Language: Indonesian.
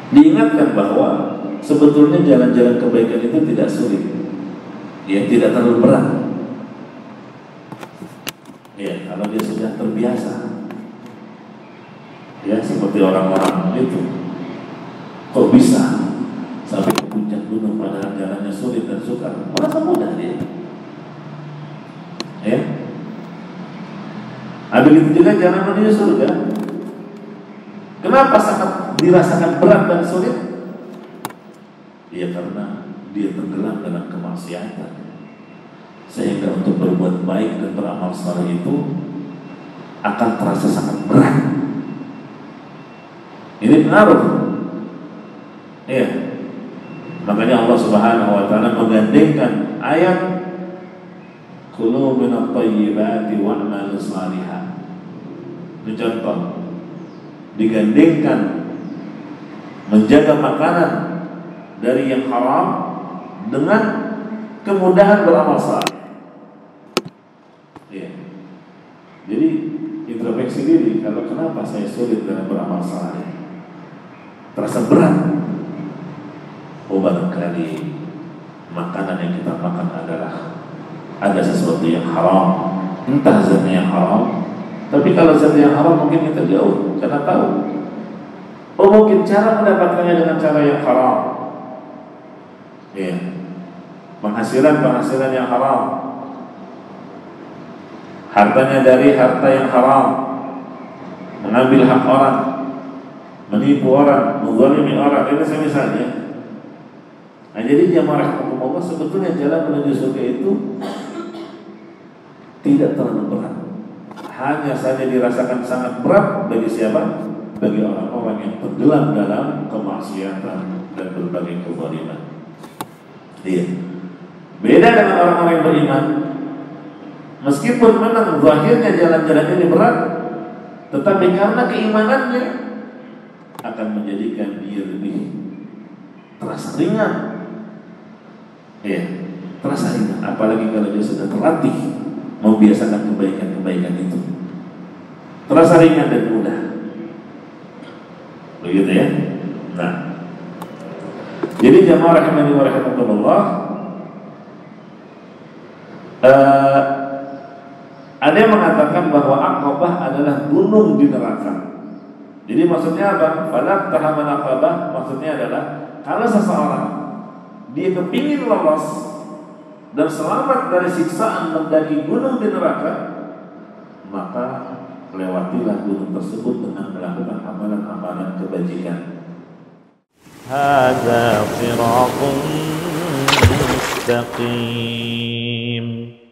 Diingatkan bahwa sebetulnya jalan-jalan kebaikan itu tidak sulit, ya, tidak terlalu berat. Ya, kalau dia sudah terbiasa, ya, seperti orang-orang itu, kok bisa sampai ke puncak gunung padahal jalannya sulit dan sukar, merasa mudah dia. Ya, begitu juga jalan menuju surga. Kenapa sangat dirasakan berat dan sulit? Ya karena dia tenggelam dalam kemaksiatan, sehingga untuk berbuat baik dan beramal saleh itu akan terasa sangat berat. Ini pengaruh. Iya. Makanya Allah Subhanahu wa taala menggandengkan ayat kulu minat thayyibati wa'malu shalihan. Ini contoh. Digandengkan menjaga makanan dari yang haram dengan kemudahan beramal saleh. Ya. Jadi introspeksi diri, kalau kenapa saya sulit dalam beramal saleh, terasa berat. Oh, barangkali makanan yang kita makan adalah ada sesuatu yang haram, entah zatnya yang haram. Tapi kalau zat yang haram mungkin kita jauh karena tahu. Oh, mungkin cara mendapatkannya dengan cara yang haram. Ya. Penghasilan yang haram. Hartanya dari harta yang haram. Mengambil hak orang, menipu orang, menzalimi orang, itu misalnya. Nah, jadi jamaah Allah sebetulnya jalan menuju surga itu tidak terlalu berat. Hanya saja dirasakan sangat berat bagi siapa? Bagi orang-orang yang tenggelam dalam kemaksiatan dan berbagai kezaliman. Iya. Beda dengan orang-orang yang beriman. Meskipun memang zahirnya jalan-jalan ini berat, tetapi karena keimanannya akan menjadikan dia lebih terasa ringan. Iya, terasa ringan. Apalagi kalau dia sudah terlatih membiasakan kebaikan-kebaikan itu, terasa ringan dan mudah. Begitu ya. Nah, jadi jamaah rahimani wa rahimakumullah, ada yang mengatakan bahwa Aqabah adalah gunung di neraka. Jadi maksudnya apa? Falak tahaman Aqabah maksudnya adalah kalau seseorang dia kepingin lolos dan selamat dari siksaan mendaki gunung di neraka, maka lewatilah gunung tersebut dengan melakukan amalan-amalan kebajikan. Hadza sirathun mustaqim.